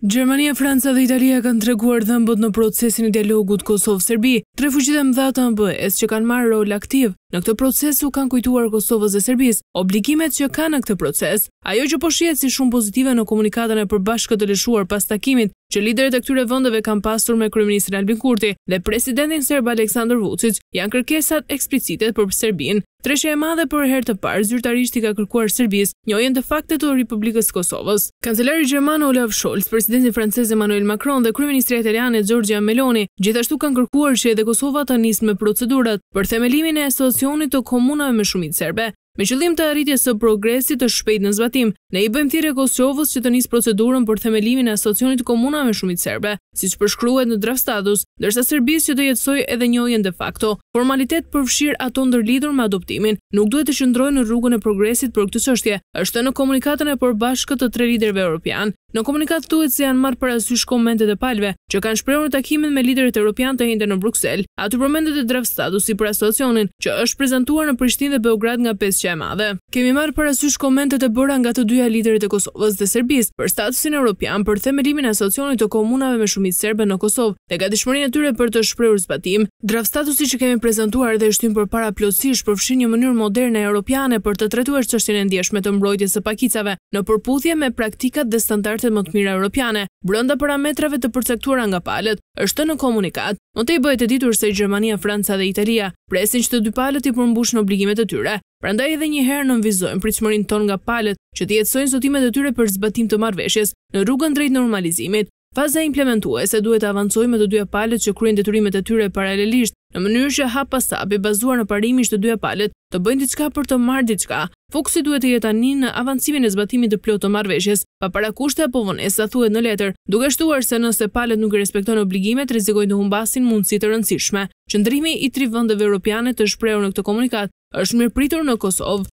Gjermania, Franca dhe Italia kanë treguar dhëmbët në procesin e dialogut Kosovë-Serbi. Tre fuqitë e mëdha të MBE-s që kanë marrë rol aktiv në këtë proces u kanë kujtuar Kosovës dhe Serbisë obligimet që kanë në këtë proces. Ajo që po shihet si shumë pozitive në komunikatën e përbashkët të lëshuar pas takimit që liderët e këtyre vendeve kanë pasur me kryeministrin Albin Kurti dhe presidentin serb Aleksandar Vučić janë kërkesat eksplicite për Serbinë. Treshja e madhe për herë të parë zyrtarisht i ka kërkuar Serbisë njojën de facto të Republikës së Kosovës. Kancelari gjerman Olaf Scholz, presidenti francez Emmanuel Macron dhe kryeministri italiane Giorgia Meloni gjithashtu kanë kërkuar që edhe Kosova të nisë me procedurat për themelimin e asociacionit të komunave me shumicë serbe. Me qëllim të arritjes së progresit të shpejt në zbatim, ne i bëjmë thirrje Kosovës që të nisë procedurën për themelimin e asociacionit të komunave me shumicë serbe, siç përshkruhet në draft status, ndërsa Serbisë që të jetësojë edhe njojën de facto. Formalitet përfshir ato ndërlidhur me adoptimin, nuk duhet të qëndrojë në rrugën e progresit për këtë çështje, është në komunikatën e përbashkët të tre liderëve evropian. Në komunikat thuhet se janë marrë parasysh komentet e palëve që kanë shprehur në takimin me liderët evropian të njëjtën në Bruksel. Aty përmendet e draft statusi për asociacionin që është prezantuar në Prishtinë dhe Beograd nga pesëqja e madhe. Kemi marrë parasysh komentet e bëra nga të dyja liderët e Kosovës dhe Serbisë për statusin evropian për themelimin e asociacionit të komunave me shumicë serbe në Kosovë dhe gatishmërinë e tyre për të shprehur zbatim. Draft statusi që kemi prezantuar dhe shtym përpara plotësisht përfshin një mënyrë moderne europiane për të trajtuar çështjen e ndjeshme të mbrojtjes së pakicave në përputhje me praktikat dhe standardet më të mira europiane, brenda parametrave të përcaktuara nga palët, është në komunikat. Më tej bëhet e ditur se Gjermania, Franca dhe Italia presin që të dy palët i përmbushin obligimet e tyre. Prandaj edhe një herë nënvizojmë pritshmërinë tonë nga palët që të jetësojnë zotimet e tyre për zbatim të marrëveshjes në rrugën drejt normalizimit. Faza implementuese duhet të avancojë me të dyja palët që kryejnë detyrimet e tyre paralelisht, në mënyrë që hap pas hapi bazuar në parimin që të dyja palët të bëjnë diçka për të marrë diçka. Fokusi duhet të jetë tani në avancimin e zbatimit të plotë të marrëveshjes, pa parakushte apo vonesa, thuhet në letër, duke shtuar se nëse palët nuk i respektojnë obligimet, rrezikojnë të humbasin mundësi të rëndësishme. Qëndrimi i tre vendeve europiane të shprehur në këtë komunikat është mirëpritur në Kosovë.